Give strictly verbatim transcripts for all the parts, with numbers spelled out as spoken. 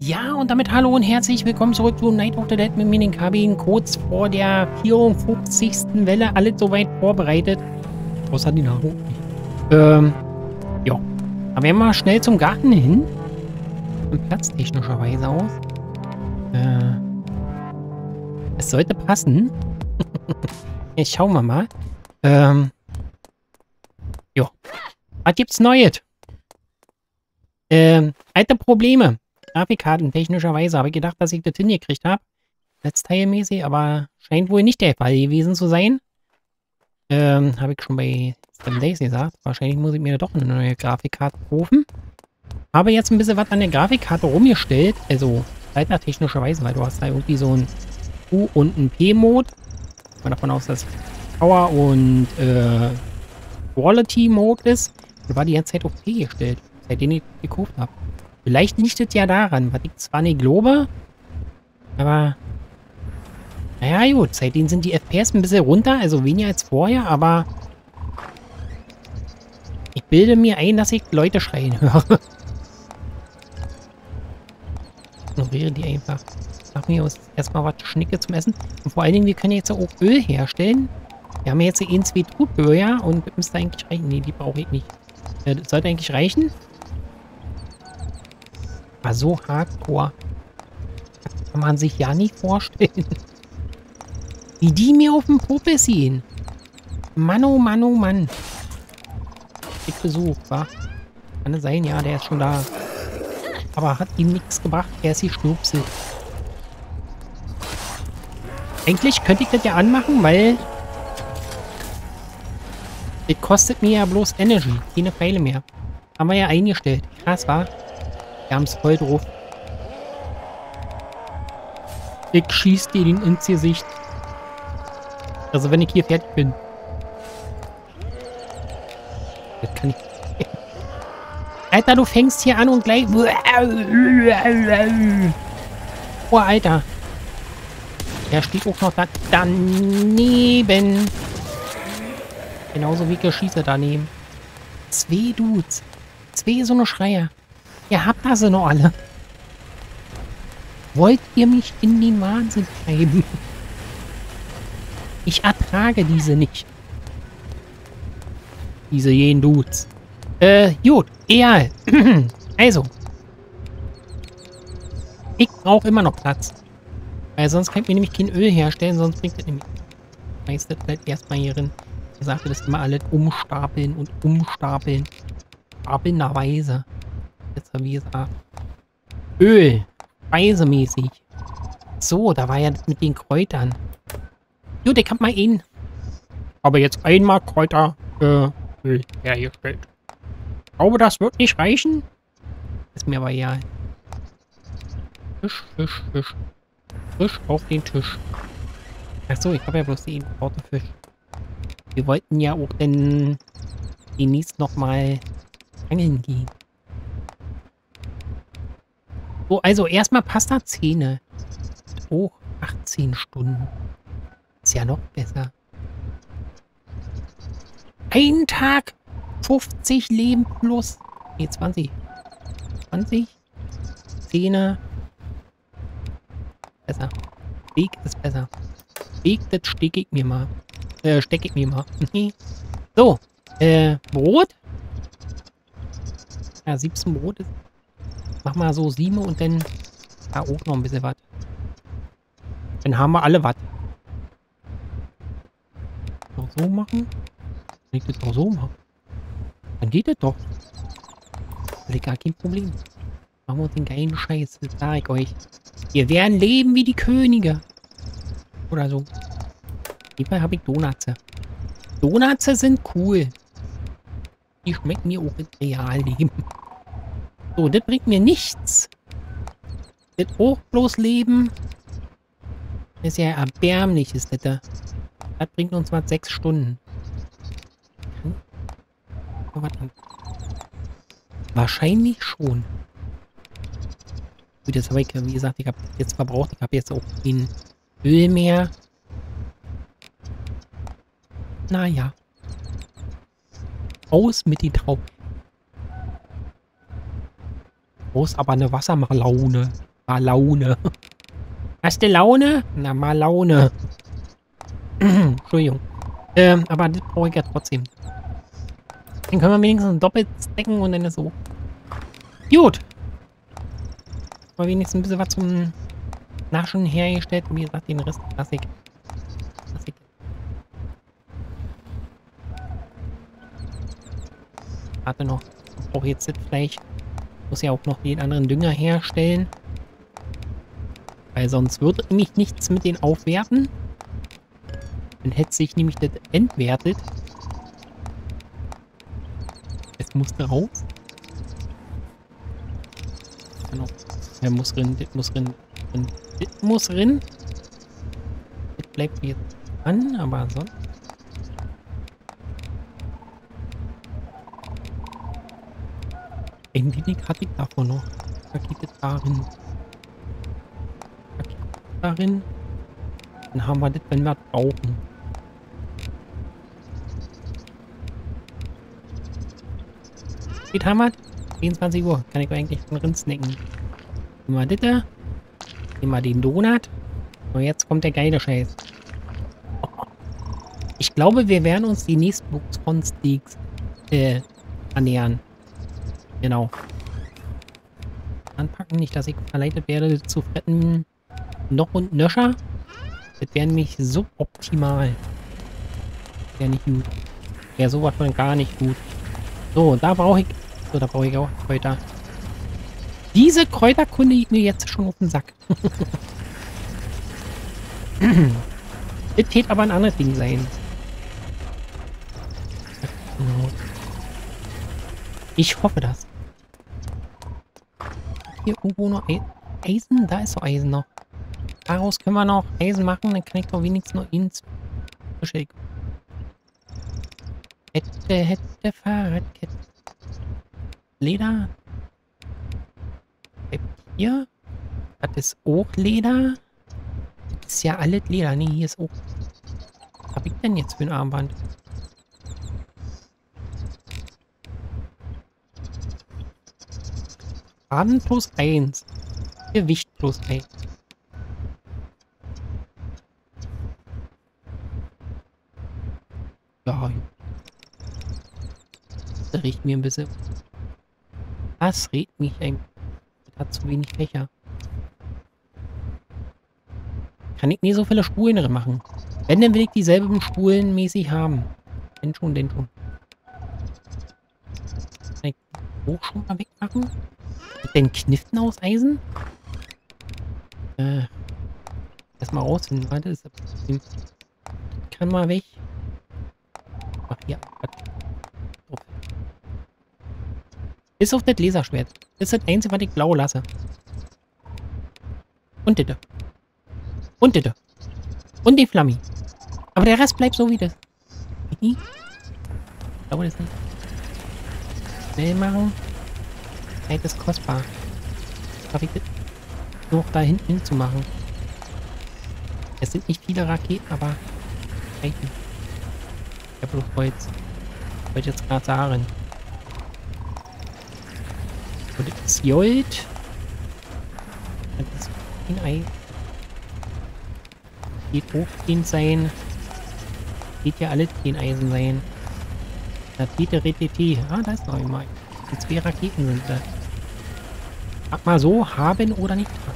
Ja, und damit hallo und herzlich willkommen zurück zu Night of the Dead mit mir in den Kabinen. Kurz vor der vierundfünfzigsten Welle. Alles soweit vorbereitet. Außer die Nahrung. Ähm, ja. Aber wir mal schnell zum Garten hin. Von platztechnischerweise aus. Äh. Es sollte passen. Jetzt schauen wir mal. Ähm. Ja. Was gibt's Neues? Ähm, alte Probleme. Grafikkarten technischerweise habe ich gedacht, dass ich das hingekriegt habe. Netzteilmäßig, aber scheint wohl nicht der Fall gewesen zu sein. Ähm, habe ich schon bei Stem Days gesagt. Wahrscheinlich muss ich mir doch eine neue Grafikkarte kaufen. Habe jetzt ein bisschen was an der Grafikkarte rumgestellt. Also, technischerweise, weil du hast da irgendwie so ein U- und ein P-Mode. Ich gehe davon aus, dass Power und äh, Quality-Mode ist. Und war die ganze Zeit auf P gestellt, seitdem ich gekauft habe. Vielleicht liegt es ja daran, was ich zwar nicht glaube, aber naja gut, seitdem sind die F P S ein bisschen runter, also weniger als vorher, aber ich bilde mir ein, dass ich Leute schreien höre. Ignoriere die einfach. Mach mir erstmal was Schnicke zum Essen. Und vor allen Dingen, wir können jetzt auch Öl herstellen. Wir haben jetzt hier ein, zwei Trutböller und das müsste eigentlich reichen. Nee, die brauche ich nicht. Das sollte eigentlich reichen. War so hardcore. Das kann man sich ja nicht vorstellen. Wie die mir auf den Puppe ziehen. Mann, oh Mann, oh Mann. Ich Besuch, wa? Kann es sein, ja, der ist schon da. Aber hat ihm nichts gebracht, er ist geschnupselt. Eigentlich könnte ich das ja anmachen, weil das kostet mir ja bloß Energy, keine Pfeile mehr. Haben wir ja eingestellt. Krass, wa? Wir haben es voll drauf. Ich schieß dir den ins Gesicht. Also wenn ich hier fertig bin. Das kann ich. Alter, du fängst hier an und gleich. Oh, Alter. Er steht auch noch da daneben. Genauso wie ich schieße daneben. Zwei Dudes. Zwei so eine Schreier. Ihr habt das noch alle. Wollt ihr mich in den Wahnsinn treiben? Ich ertrage diese nicht. Diese jenen Dudes. Äh, gut. Egal. Also. Ich brauche immer noch Platz. Weil sonst kann ich mir nämlich kein Öl herstellen, sonst bringt das nämlich. Meistens bleibt erstmal hier drin. Ich sagte das immer alles umstapeln und umstapeln. Stapelnderweise. Jetzt wie gesagt. Öl. Speisemäßig. So, da war ja das mit den Kräutern. Jo, der kann mal ihn. Aber jetzt einmal Kräuter äh, Öl hergestellt. Ich glaube, das wird nicht reichen. Ist mir aber egal. Fisch, Fisch, Fisch. Fisch auf den Tisch. Achso, ich habe ja bloß den importe Fisch. Wir wollten ja auch denn demnächst nochmal angeln gehen. So, also erstmal Pasta-Zähne. Oh, achtzehn Stunden. Ist ja noch besser. Ein Tag, fünfzig Leben plus. Nee, zwanzig. zwanzig. Zähne. Besser. Weg ist besser. Weg, das stecke ich mir mal. Äh, stecke ich mir mal. So, äh, Brot. Ja, siebzehn Brot ist. Mach mal so sieben und dann da auch noch ein bisschen was. Dann haben wir alle was. Noch so machen. Kann ich das noch so machen? Dann geht das doch. Das ist gar kein Problem. Machen wir uns den geilen Scheiß. Das sage ich euch. Wir werden leben wie die Könige. Oder so. Auf jeden Fall habe ich Donuts. Donuts sind cool. Die schmecken mir auch im Realleben. So, das bringt mir nichts. Das auch bloß Leben. Das ist ja erbärmlich, ist das da. Das bringt uns mal sechs Stunden. Hm? Oh, was an? Wahrscheinlich schon. Gut, jetzt habe ich, wie gesagt, ich habe jetzt verbraucht. Ich habe jetzt auch kein Öl mehr. Naja. Aus mit den Trauben. Groß, aber eine Wassermelone. Mal Laune. Hast du Laune? Na, mal Laune. Entschuldigung. Ähm, aber das brauche ich ja trotzdem. Dann können wir wenigstens doppelt stacken und dann ist so. Gut. Aber wenigstens ein bisschen was zum Naschen hergestellt. Wie gesagt, den Rest lasse ich. Lass ich. Warte noch. Ich brauche jetzt das Fleisch. Muss ja auch noch den anderen Dünger herstellen. Weil sonst würde nämlich nichts mit den aufwerten. Dann hätte sich nämlich das entwertet. Es musste raus. Genau. Er muss rein, das muss rein, rein, das muss rein. Das bleibt jetzt an, aber sonst. Ein wenig hatte ich davon noch. Pakete darin. Pakete darin. Dann haben wir das, wenn wir das brauchen. Jetzt haben wir vierundzwanzig Uhr. Kann ich eigentlich drin snacken. Nehmen wir das. Nehmen wir den Donut. Und jetzt kommt der geile Scheiß. Ich glaube, wir werden uns die nächsten Buchsfront-Steaks äh, annähern. Genau. Anpacken, nicht, dass ich verleitet werde zu fretten. Noch und nöscher. Das wäre nämlich so optimal. Wäre nicht gut. Wäre sowas von gar nicht gut. So, da brauche ich. So, da brauche ich auch Kräuter. Diese Kräuter kunde ich mir jetzt schon auf den Sack. Das täte aber ein anderes Ding sein. Genau. Ich hoffe das. Hier irgendwo noch Eisen? Da ist doch Eisen noch. Daraus können wir noch Eisen machen. Dann kann ich doch wenigstens noch ins Verschicken. Hätte, hätte, Fahrradkette. Leder. Hier. Das ist auch Leder. Das ist ja alles Leder. Nee, hier ist auch. Was habe ich denn jetzt für ein Armband? Schaden plus eins. Gewicht plus eins. Ja. Das riecht mir ein bisschen. Das regt mich ein. Das hat zu wenig Fächer. Kann ich nie so viele Spulen drin machen. Wenn, dann will ich dieselben Spulen mäßig haben. Denn schon, denn schon. Kann ich hoch schon mal wegmachen? Mit den Kniften aus Eisen? Äh. Erstmal rausfinden. Warte, ist das Problem. Kann mal weg. Ach, hier. Bis auf das Laserschwert. Das ist das Einzige, was ich blau lasse. Und das. Und das. Und die Flammi. Aber der Rest bleibt so wie das. Ich glaube das nicht. Schnell machen. Zeit ist kostbar. Darf ich das noch da hinten hinzumachen? Es sind nicht viele Raketen, aber reichen. Ich habe bloß Holz. Wollte ich jetzt gerade sagen. Und das ist Gold. Das ist ein Ei. Geht hochgehend sein. Geht ja alles den Eisen sein. Rakete, Retete. Ah, da ist noch einmal. Die zwei Raketen sind da. Sag mal so, haben oder nicht haben.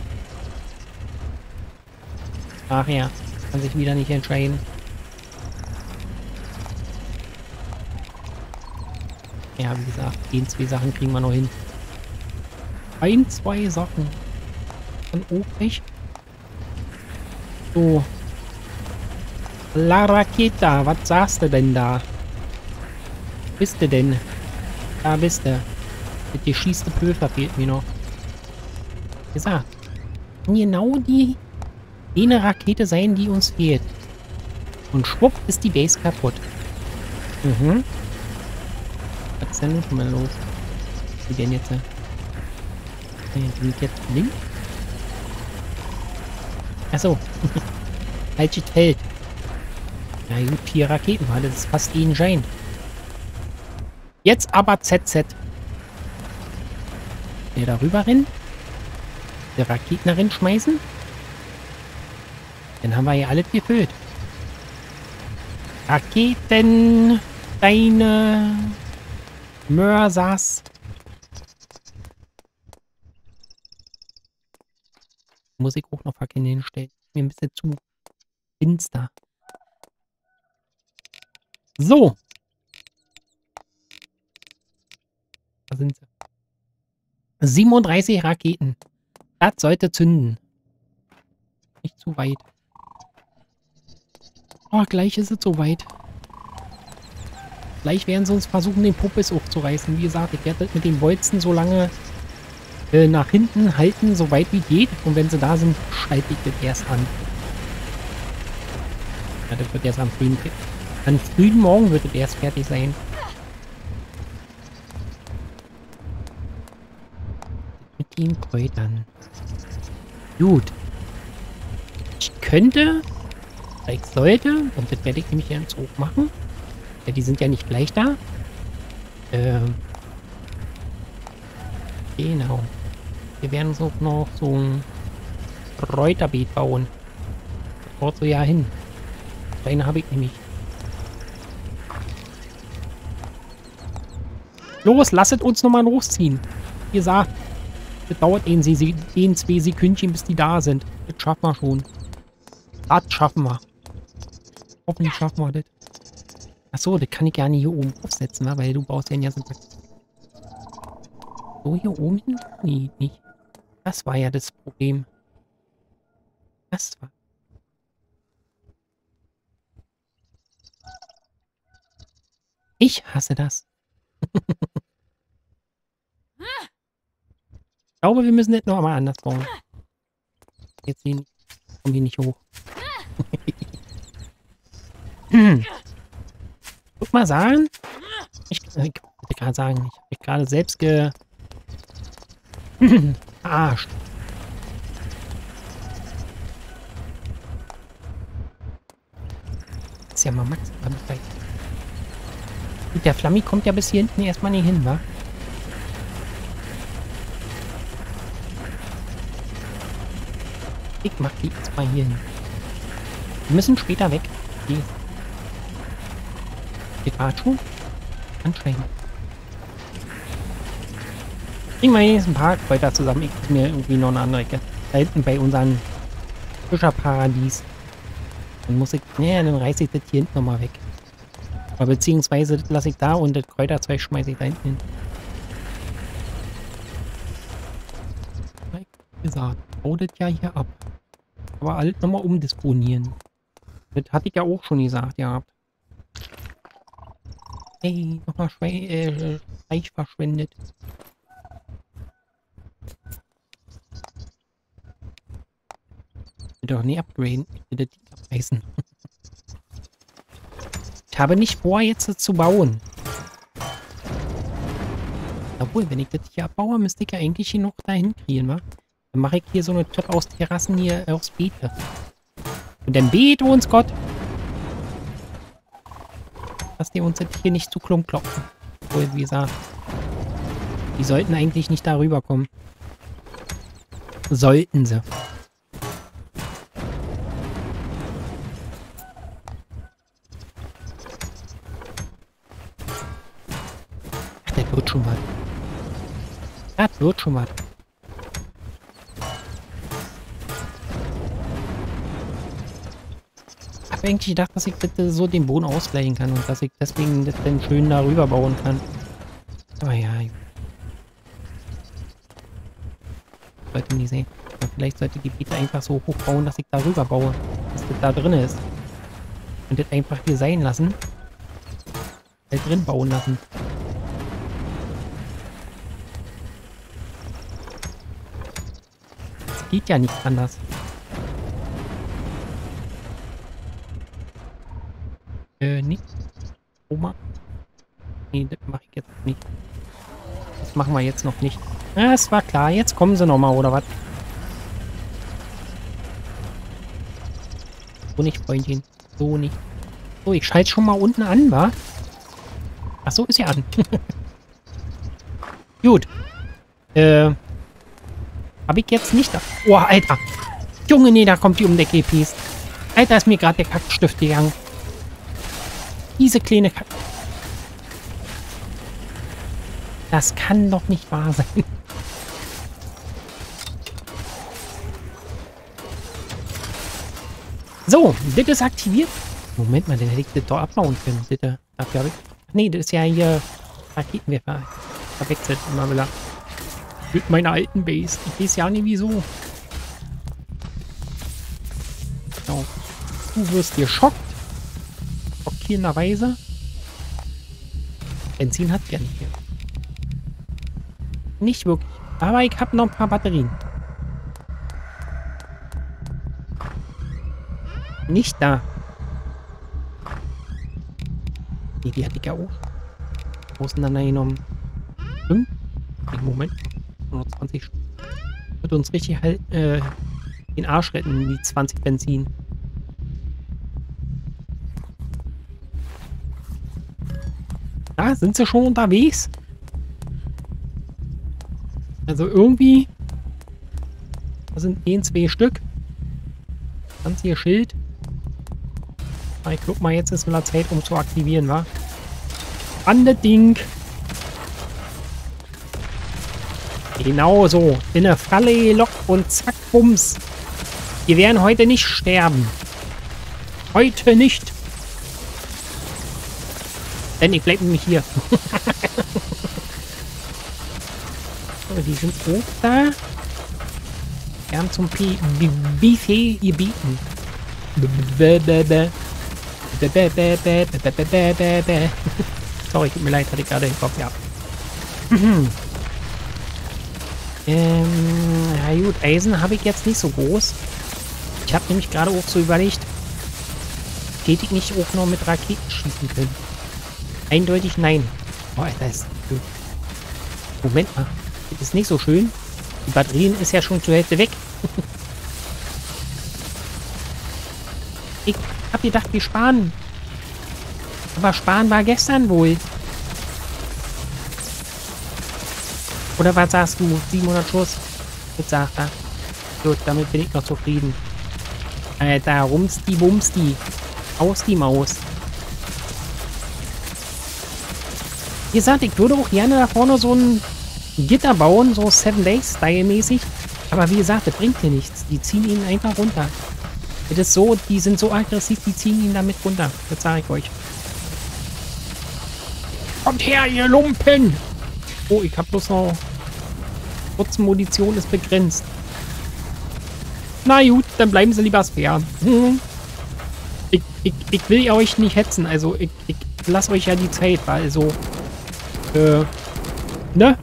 Ach ja, kann sich wieder nicht entscheiden. Ja, wie gesagt, die zwei Sachen kriegen wir noch hin. Ein, zwei Sachen. Dann auch nicht. So. La Raketa, was sagst du denn da? Wo bist du denn? Da bist du. Mit dir schießt der Pöfer fehlt mir noch. Wie gesagt. Genau die eine Rakete sein, die uns fehlt. Und schwupp ist die Base kaputt. Mhm. Was ist denn nun schon mal los? Wie denn jetzt? Äh, bin ich jetzt blind? Achso. Falsches Feld. Na gut, vier Raketen war das ist fast wie ein Schein. Jetzt aber Z Z. Der darüber rennen. Die Raketen darin schmeißen. Dann haben wir ja alles gefüllt. Raketen, Steine, Mörsers. Muss ich auch noch Fackeln hinstellen. Mir ein bisschen zu finster. So. Da sind sie. siebenunddreißig Raketen. Das sollte zünden. Nicht zu weit. Oh, gleich ist es soweit. Gleich werden sie uns versuchen, den Puppes aufzureißen. Wie gesagt, ich werde mit den Bolzen so lange äh, nach hinten halten, so weit wie geht. Und wenn sie da sind, schalte ich das erst an. Ja, das wird erst am frühen, am frühen Morgen wird es erst fertig sein. Mit den Kräutern. Gut. Ich könnte, ich sollte, und das werde ich nämlich jetzt auch machen. Ja, die sind ja nicht gleich da. Ähm. Genau. Wir werden uns auch noch so ein Kräuterbeet bauen. Das braucht so ja hin. Eine habe ich nämlich. Los, lasset uns nochmal losziehen. Wie gesagt, das dauert den, den zwei Sekündchen, bis die da sind. Das schaffen wir schon. Das schaffen wir. Hoffentlich schaffen wir das. Achso, das kann ich gerne hier oben aufsetzen, weil du baust ja so. So, hier oben hin? Nee, nicht. Das war ja das Problem. Das war. Ich hasse das. Ich glaube, wir müssen das noch einmal anders bauen. Jetzt kommen die nicht hoch. Ich würde mal sagen, ich, ich wollte gerade sagen, ich habe mich gerade selbst ge... verarscht. Das ist ja mal maximal weit. Gut, der Flammi kommt ja bis hier hinten erstmal nicht hin, wa? Ich mach die jetzt mal hier hin. Wir müssen später weg. Die Geht gerade schon? Anstrengend. Kriegen wir jetzt ein paar Kräuter zusammen. Ich muss mir irgendwie noch eine andere Ecke. Da hinten bei unserem Fischerparadies. Dann muss ich... Ne, dann reiße ich das hier hinten nochmal weg. Aber beziehungsweise das lasse ich da und das Kräuterzeug schmeiße ich da hinten hin. Wie gesagt, hau das ja hier ab. Aber alles nochmal umdisponieren. Das hatte ich ja auch schon gesagt, ja. Hey, nochmal äh, Streich verschwendet. Ich will doch nie upgraden. Ich will das Ding abreißen. Ich habe nicht vor, jetzt das zu bauen. Obwohl, wenn ich das hier abbaue, müsste ich ja eigentlich hier noch dahin kriegen, wa? Dann mache ich hier so eine Top aus Terrassen hier aufs Beet. Und dann bete uns Gott, dass die uns jetzt hier nicht zu klump klopfen. Obwohl, wie gesagt, die sollten eigentlich nicht darüber kommen. Sollten sie. Ach, das wird schon was. Das wird schon was. Ich habe eigentlich gedacht, dass ich bitte so den Boden ausgleichen kann und dass ich deswegen das dann schön darüber bauen kann. Aber ja. Sollte nicht sehen. Aber vielleicht sollte die Beete einfach so hoch bauen, dass ich darüber baue. Dass das da drin ist. Und das einfach hier sein lassen. Halt drin bauen lassen. Das geht ja nicht anders. Äh, nicht. Oma. Nee, das mache ich jetzt nicht. Das machen wir jetzt noch nicht. Ja, es war klar. Jetzt kommen sie nochmal, oder was? So nicht, Freundchen. So nicht. So, ich schalte schon mal unten an, wa? Ach so, ist ja an. Gut. Äh. Hab ich jetzt nicht. Oh, Alter. Junge, nee, da kommt die um der G Ps. Alter, ist mir gerade der Kackstift gegangen. Diese kleine Kack... Das kann doch nicht wahr sein. So, das ist aktiviert. Moment mal, den hätte ich das doch abbauen können. Bitte. Dafür habe ich... Nee, das ist ja hier Raketenwerfer. Verwechselt immer wieder. Mit meiner alten Base. Ich weiß ja nicht wieso. So. Du wirst geschockt. Schockierenderweise. Benzin hat ja nicht mehr. Nicht wirklich. Aber ich habe noch ein paar Batterien. Nicht da. Nee, die hatte ich ja auch auseinandergenommen. Fünf? Moment. hundertzwanzig Stück. Wird uns richtig halt äh, den Arsch retten, die zwanzig Benzin. Da sind sie schon unterwegs. Also irgendwie. Da sind ein, zwei Stück. Ganz hier Schild. Ich guck mal, jetzt ist wieder Zeit, um zu aktivieren, wa? An das Ding. Genau so. In eine Falle gelockt und zack, bums. Wir werden heute nicht sterben. Heute nicht. Denn ich bleib nämlich hier. So, die sind auch da. Wir haben zum P Buffet gebeten. Sorry, tut mir leid, hatte ich gerade den Kopf, ja. ähm, ja gut, Eisen habe ich jetzt nicht so groß. Ich habe nämlich gerade auch so überlegt, hätte ich nicht auch noch mit Raketen schießen können? Eindeutig nein. Oh, Alter, ist schön. Moment mal, das ist nicht so schön. Die Batterien ist ja schon zur Hälfte weg. Ich hab gedacht, wir sparen. Aber sparen war gestern wohl. Oder was sagst du? siebenhundert Schuss? Jetzt sagt er. Gut, damit bin ich noch zufrieden. Alter, rumsti bumsti. Aus die Maus. Wie gesagt, ich würde auch gerne da vorne so ein Gitter bauen, so Seven Days Style mäßig. Aber wie gesagt, das bringt hier nichts. Die ziehen ihn einfach runter. Das ist so, die sind so aggressiv, die ziehen ihn damit runter. Das sage ich euch. Kommt her, ihr Lumpen! Oh, ich habe bloß noch... Kurze Munition ist begrenzt. Na gut, dann bleiben sie lieber fair. Hm. Ich, ich, ich will euch nicht hetzen, also ich, ich lasse euch ja die Zeit, weil so... Äh... Ne?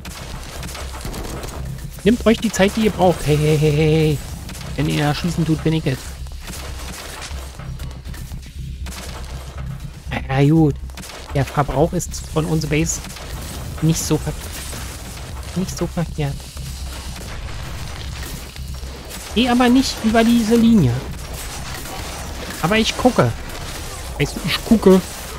Nehmt euch die Zeit, die ihr braucht. Hey, hey, hey, hey. Wenn ihr erschießen tut, bin ich es. Ja gut. Der Verbrauch ist von unserer Base nicht so verkehrt. Nicht so verkehrt. Geh aber nicht über diese Linie. Aber ich gucke. Weißt du, ich gucke.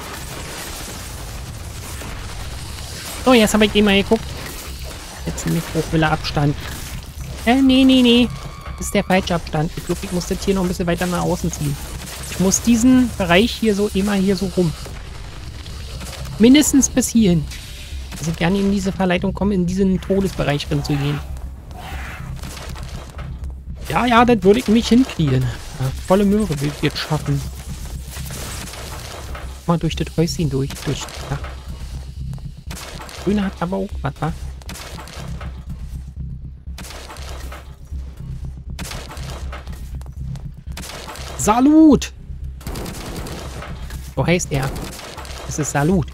So, jetzt habe ich eh mal geguckt. Jetzt nämlich Hochwille Abstand. Äh, nee, nee, nee. Das ist der falsche Abstand. Ich glaube, ich muss das hier noch ein bisschen weiter nach außen ziehen. Ich muss diesen Bereich hier so immer hier so rum. Mindestens bis hierhin. Also gerne in diese Verleitung kommen, in diesen Todesbereich drin zu gehen. Ja, ja, das würde ich mich hinkriegen. Ja, volle Möhre will ich jetzt schaffen. Mal durch das Häuschen durch. durch ja. Grüne hat aber auch was, wa? Salut! So heißt er. Es ist Salut.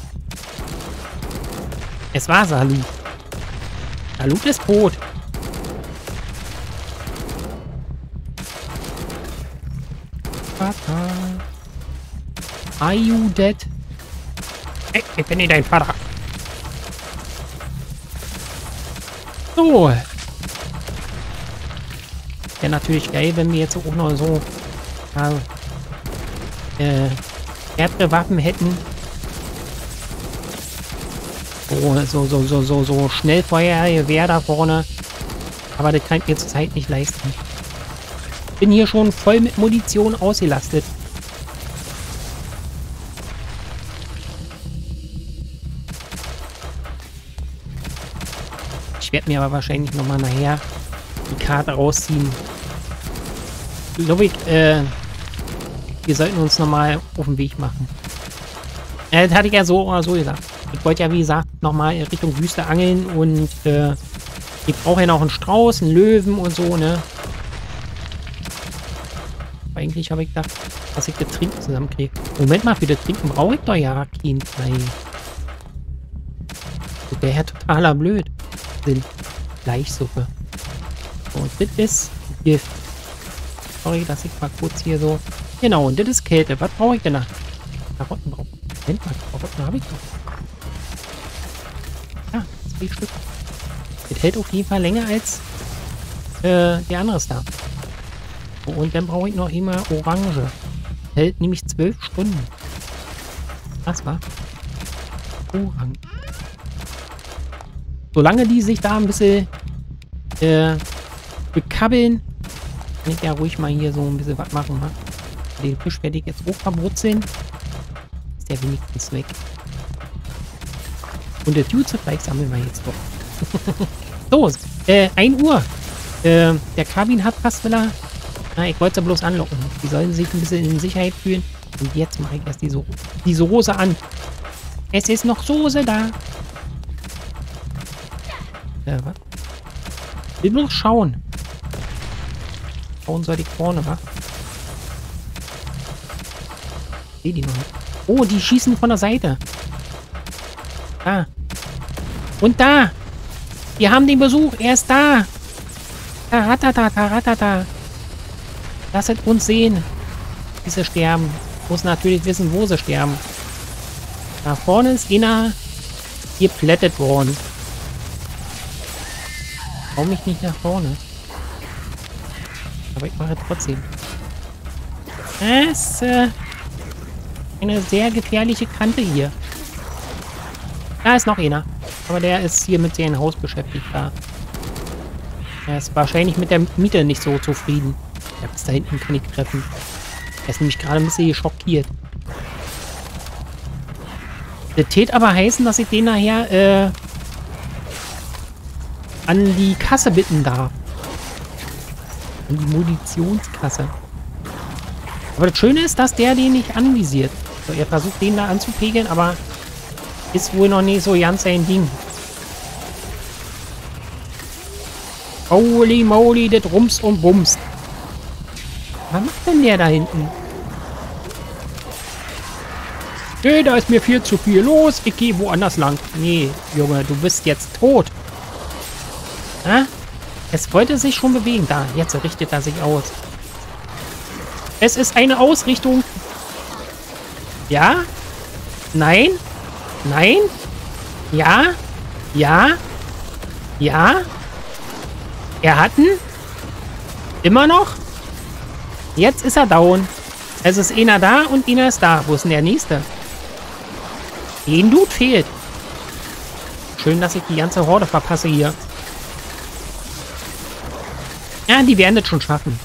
Es war Salut. Salut ist tot. Vater. Are you dead? Hey, ich bin nicht dein Vater. So. Wäre natürlich geil, wenn wir jetzt auch noch so äh, härtere Waffen hätten. So, so, so, so, so, so Schnellfeuergewehr da vorne. Aber das kann ich mir zurzeit nicht leisten. Bin hier schon voll mit Munition ausgelastet. Ich werde mir aber wahrscheinlich nochmal nachher die Karte rausziehen. Ich glaube, ich, äh, wir sollten uns nochmal auf den Weg machen. Äh, das hatte ich ja so oder so gesagt. Ich wollte ja, wie gesagt, nochmal in Richtung Wüste angeln und, äh, ich brauche ja noch einen Strauß, einen Löwen und so, ne? Aber eigentlich habe ich gedacht, dass ich das Trinken zusammenkriege. Moment mal, für das Trinken brauche ich doch ja kein Blei. Das wäre ja totaler Blöd. Sind Fleischsuppe. Und das ist Gift. Sorry, dass ich mal kurz hier so... Genau, und das ist Kälte. Was brauche ich denn da? Karotten brauche ich. Moment mal, Karotten habe ich doch. Ja, zwei Stück. Das hält auf jeden Fall länger als äh, der andere Star. Und dann brauche ich noch immer Orange. Hält nämlich zwölf Stunden. Was war? Orange. Solange die sich da ein bisschen äh, bekabbeln, kann ich ja ruhig mal hier so ein bisschen was machen. Ne? Den Fisch werde ich jetzt auch verbrutzeln. Ist der wenigstens weg. Und das Jutze-Fleisch sammeln wir jetzt doch. So, äh, ein Uhr. Äh, der Kabin hat fast wieder... Na, ich wollte sie bloß anlocken. Die sollen sich ein bisschen in Sicherheit fühlen. Und jetzt mache ich erst diese, diese Soße an. Es ist noch Soße da. Äh, was? Ich will bloß schauen. Schauen soll ich vorne, wa? Ich sehe die noch nicht. Oh, die schießen von der Seite. Da. Und da. Wir haben den Besuch. Er ist da. Taratata, taratata. Lasst uns sehen, wie sie sterben. Ich muss natürlich wissen, wo sie sterben. Da vorne ist einer geplättet worden. Warum mich nicht nach vorne? Aber ich mache trotzdem. Das ist äh, eine sehr gefährliche Kante hier. Da ist noch einer. Aber der ist hier mit seinem Haus beschäftigt. Da. Er ist wahrscheinlich mit der Miete nicht so zufrieden. Ja, bis da hinten kann ich treffen. Er ist nämlich gerade ein bisschen schockiert. Das tät aber heißen, dass ich den nachher äh, an die Kasse bitten darf. An die Munitionskasse. Aber das Schöne ist, dass der den nicht anvisiert. So, er versucht den da anzupegeln, aber ist wohl noch nicht so ganz sein Ding. Holy moly, das rums und bums. Was macht denn der da hinten? Nee, da ist mir viel zu viel los. Ich gehe woanders lang. Nee, Junge, du bist jetzt tot. Ah? Es wollte sich schon bewegen. Da, jetzt richtet er sich aus. Es ist eine Ausrichtung. Ja? Nein? Nein? Ja? Ja? Ja? Er hat ihn? Immer noch? Jetzt ist er down. Es ist einer da und einer ist da. Wo ist denn der nächste? Den Dude fehlt. Schön, dass ich die ganze Horde verpasse hier. Ja, die werden das schon schaffen.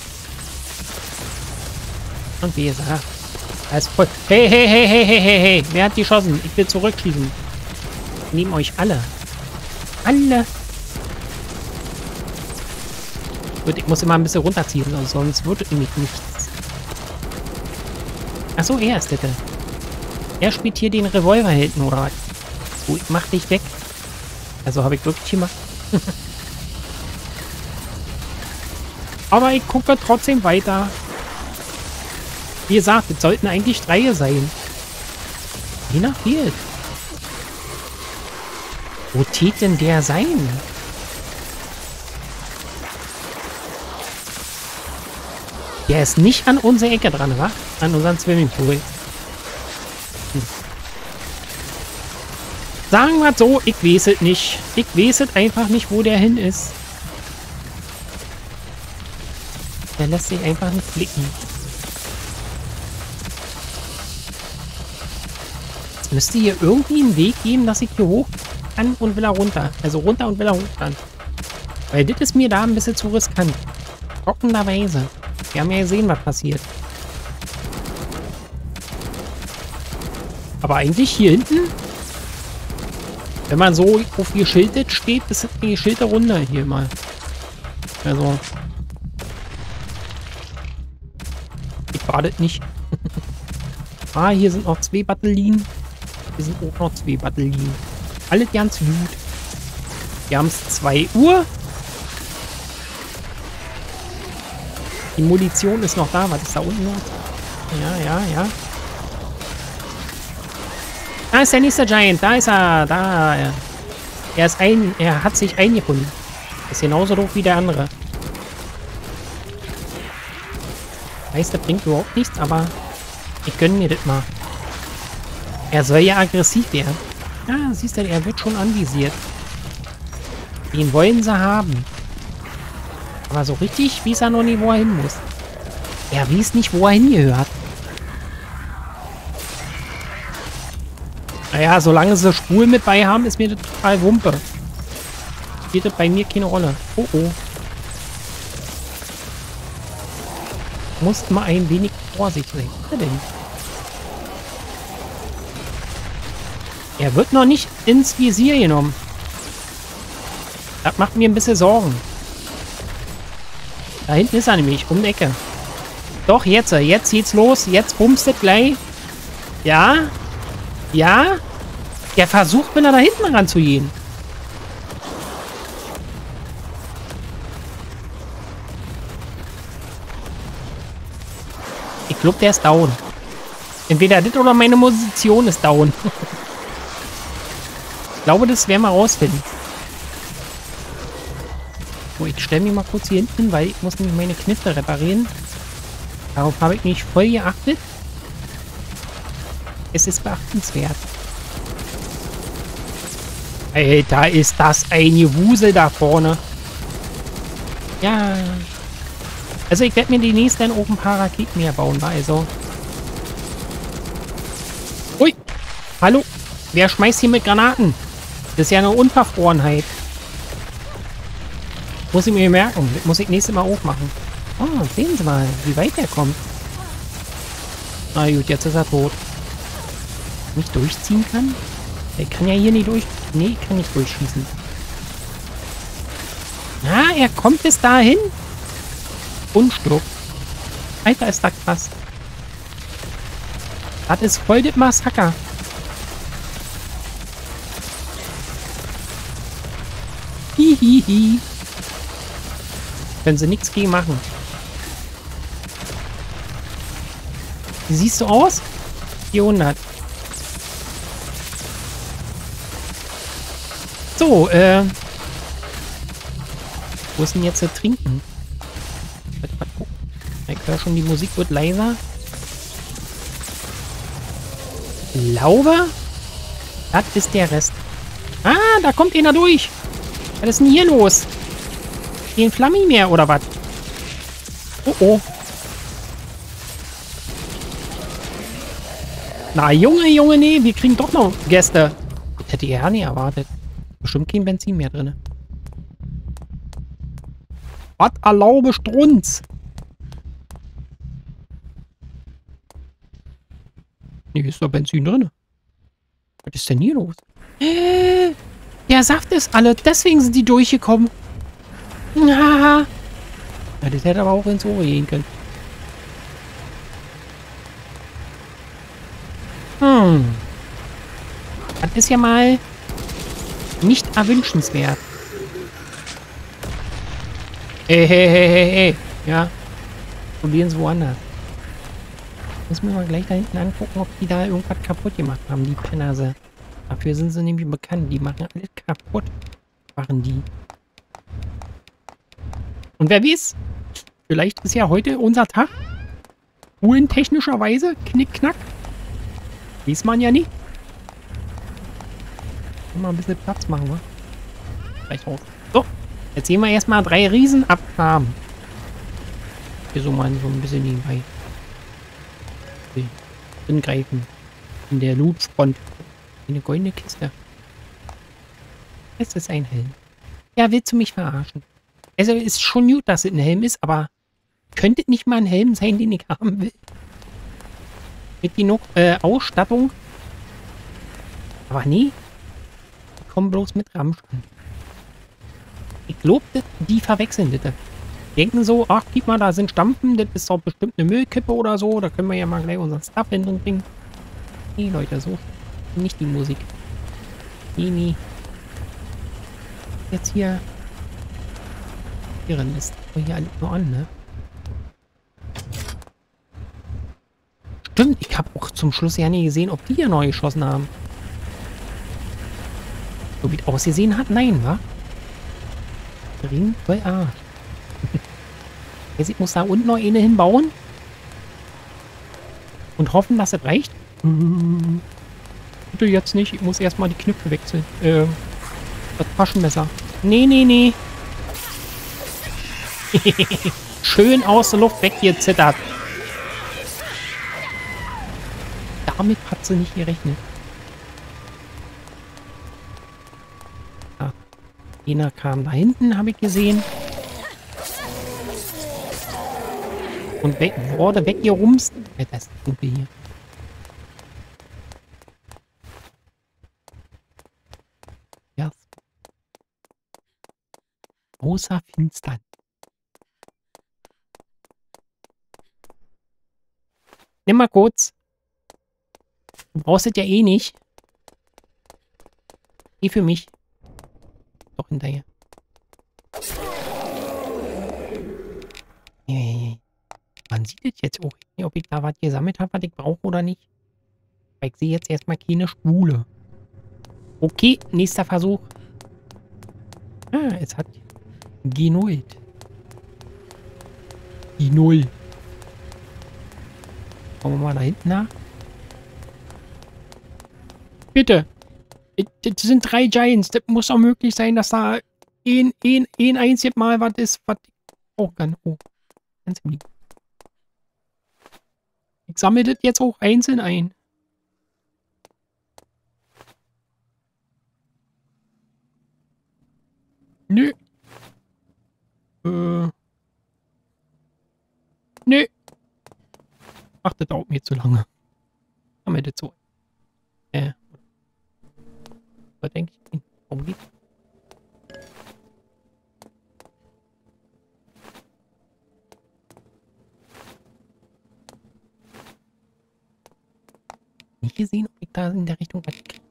Und wie gesagt, alles voll. Hey, hey, hey, hey, hey, hey, hey. Wer hat geschossen? Ich will zurückschießen. Ich nehme euch alle. Alle. Gut, ich muss immer ein bisschen runterziehen, sonst wird nämlich nichts. Achso, er ist das. Er spielt hier den Revolver hinten, oder was? So, ich mach dich weg. Also habe ich wirklich gemacht. Aber ich gucke trotzdem weiter. Wie gesagt, es sollten eigentlich drei sein. Einer fehlt. Wo tät denn der sein? Der ist nicht an unserer Ecke dran, wa? An unseren Swimmingpool. Hm. Sagen wir so, ich weiß es nicht. Ich weiß es einfach nicht, wo der hin ist. Der lässt sich einfach nicht blicken. Es müsste hier irgendwie einen Weg geben, dass ich hier hoch kann und wieder runter. Also runter und wieder hoch kann. Weil das ist mir da ein bisschen zu riskant. Trockenerweise. Wir haben ja gesehen, was passiert. Aber eigentlich hier hinten, wenn man so auf geschildert steht, ist das eine geschilderte Runde hier mal. Also. Ich war das nicht. Ah, hier sind noch zwei Batterien. Hier sind auch noch zwei Batterien. Alles ganz gut. Wir haben es zwei Uhr. Die Munition ist noch da. Was ist da unten los? Ja, ja, ja. Da ist der nächste Giant. Da ist er. Da. Er ist ein. Er hat sich eingefunden. Ist genauso doof wie der andere. Weiß, der bringt überhaupt nichts, aber ich gönne mir das mal. Er soll ja aggressiv werden. Ja, siehst du, er wird schon anvisiert. Den wollen sie haben. Aber so richtig weiß er noch nicht, wo er hin muss. Er weiß nicht, wo er hingehört. Naja, solange sie Spulen mit bei haben, ist mir das total Wumpe. Spielt das bei mir keine Rolle. Oh oh. Muss mal ein wenig vorsichtig sein. Denn er wird noch nicht ins Visier genommen. Das macht mir ein bisschen Sorgen. Da hinten ist er nämlich, um die Ecke. Doch, jetzt, jetzt geht's los. Jetzt bumst es gleich. Ja. Ja. Der versucht, wenn er da hinten ranzugehen. Ich glaube, der ist down. Entweder das oder meine Position ist down. Ich glaube, das werden wir rausfinden. So, ich stelle mich mal kurz hier hinten, weil ich muss nämlich meine Kniffe reparieren. Darauf habe ich nicht voll geachtet. Es ist beachtenswert. Alter, ist das ein Gewusel da vorne. Ja. Also ich werde mir die nächsten auch ein paar Raketen mehr bauen, war also. Ui. Hallo. Wer schmeißt hier mit Granaten? Das ist ja eine Unverfrorenheit. Muss ich mir merken. Das muss ich nächstes Mal auch machen. Oh, sehen Sie mal, wie weit der kommt. Na gut, jetzt ist er tot. Nicht durchziehen kann? Er kann ja hier nicht durch... Nee, kann nicht durchschießen. Ah, er kommt bis dahin. Unstück. Alter, ist das krass. Das ist voll das Massaker. Hihihi. Können sie nichts gegen machen. Wie siehst du aus? vierhundert. So, äh... wo ist denn jetzt das Trinken? Ich höre schon, die Musik wird leiser. Ich glaube, das ist der Rest. Ah, da kommt einer durch. Was ist denn hier los? Den Flammi mehr, oder was? Oh, oh. Na, Junge, Junge, nee, wir kriegen doch noch Gäste. Das hätte ich ja nicht erwartet. Bestimmt kein Benzin mehr drin. Was erlaube Strunz? Nee, ist doch Benzin drin. Was ist denn hier los? Äh, der Saft ist alle, deswegen sind die durchgekommen. Ja, das hätte aber auch ins Ohr gehen können. Hm. Das ist ja mal nicht erwünschenswert. Hey, hey, hey, hey, hey. Ja. Probieren sie woanders. Müssen wir mal gleich da hinten angucken, ob die da irgendwas kaputt gemacht haben, die Pennase. Dafür sind sie nämlich bekannt. Die machen alles kaputt. Machen die. Und wer weiß, vielleicht ist ja heute unser Tag. Uhrentechnischerweise. Knick, knack. Weiß man ja nicht. Mal ein bisschen Platz machen, wa? Gleich raus. So, jetzt sehen wir erstmal drei Riesenabnahmen. Hier so mal so ein bisschen nebenbei. Okay. Angreifen. In der Lootfront. Eine goldene Kiste. Es ist ein Helm. Ja, willst du mich verarschen? Also ist schon gut, dass es ein Helm ist, aber könnte nicht mal ein Helm sein, den ich haben will. Mit genug äh, Ausstattung. Aber nee. Die kommen bloß mit Ramsch an. Ich glaube, die verwechseln das. Denken so, ach, guck mal, da sind Stampfen, das ist doch bestimmt eine Müllkippe oder so. Da können wir ja mal gleich unseren Stuff hin und bringen. Nee, Leute, so nicht die Musik. Nee, nee. Jetzt hier. Hier ist hier alles nur an, ne? Stimmt, ich habe auch zum Schluss ja nie gesehen, ob die ja neu geschossen haben. So wie es ausgesehen hat, nein, wa? Ring bei A. Jetzt ich muss da unten noch eine hinbauen. Und hoffen, dass es reicht. Bitte jetzt nicht, ich muss erstmal die Knöpfe wechseln. Äh, das Taschenmesser. Nee, nee, nee. Schön aus der Luft weggezittert. Damit hat sie nicht gerechnet. Ah, einer kam da hinten, habe ich gesehen. Und weg, wurde weggerumst. Alter, ist dunkel hier. Ja. Außer finstern. Nimm mal kurz. Du brauchst es ja eh nicht. Eh für mich. Doch hinterher. Hey. Man sieht es jetzt auch nicht, ob ich da was gesammelt habe, was ich brauche oder nicht. Weil ich sehe jetzt erstmal keine Spule. Okay, nächster Versuch. Ah, es hat genullt. Die Null. Schauen wir mal da hinten nach. Bitte. Das sind drei Giants. Das muss auch möglich sein, dass da ein, ein, ein einziges Mal was ist, was ich auch kann. Oh, ganz lieb. Ich sammle das jetzt auch einzeln ein. Nö. Äh. Nö. Ach, das dauert mir zu lange. Sammle das so. Äh. Was denke ich? Warum geht's? Nicht gesehen, ob ich da in der Richtung was kriege.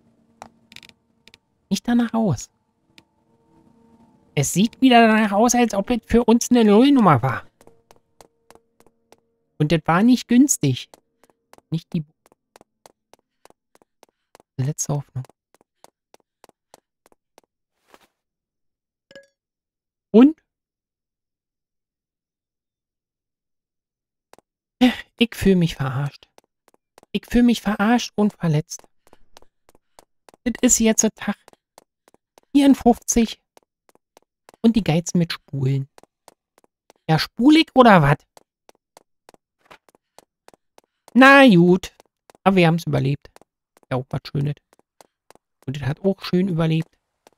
Nicht danach aus. Es sieht wieder danach aus, als ob es für uns eine Nullnummer war. Und das war nicht günstig. Nicht die letzte Hoffnung. Und? Ich fühle mich verarscht. Ich fühle mich verarscht und verletzt. Das ist jetzt der Tag vierundfünfzig und die geizen mit Spulen. Ja, spulig oder was? Na gut. Aber wir haben es überlebt. Ja, auch was Schönes. Und das hat auch schön überlebt.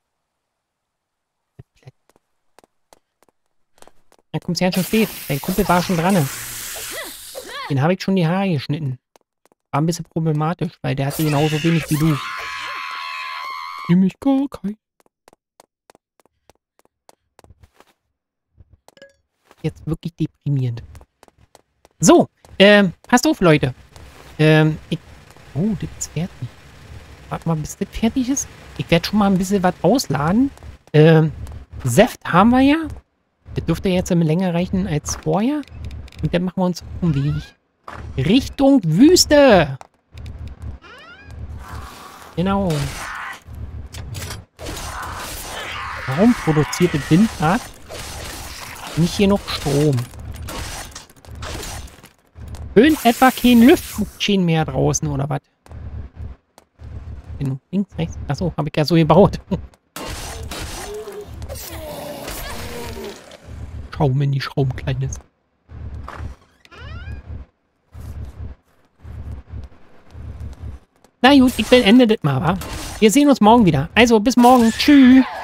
Dann kommt es ja schon spät. Dein Kumpel war schon dran. Den habe ich schon die Haare geschnitten. War ein bisschen problematisch, weil der hatte genauso wenig wie du. Nämlich gar kein. Jetzt wirklich deprimierend. So, ähm, passt auf, Leute. Ähm, ich... Oh, das ist fertig. Warte mal, bis das fertig ist. Ich werde schon mal ein bisschen was ausladen. Ähm, Saft haben wir ja. Das dürfte jetzt länger reichen als vorher. Und dann machen wir uns auf den Weg. Richtung Wüste. Genau. Warum produziert das Windrad nicht hier noch Strom? Schön etwa kein Lüftchen mehr draußen, oder was? Links, rechts. Achso, habe ich ja so gebaut. Schaum in die Schrauben, Kleines. Na gut, ich beende das mal, wa? Wir sehen uns morgen wieder. Also, bis morgen. Tschüss.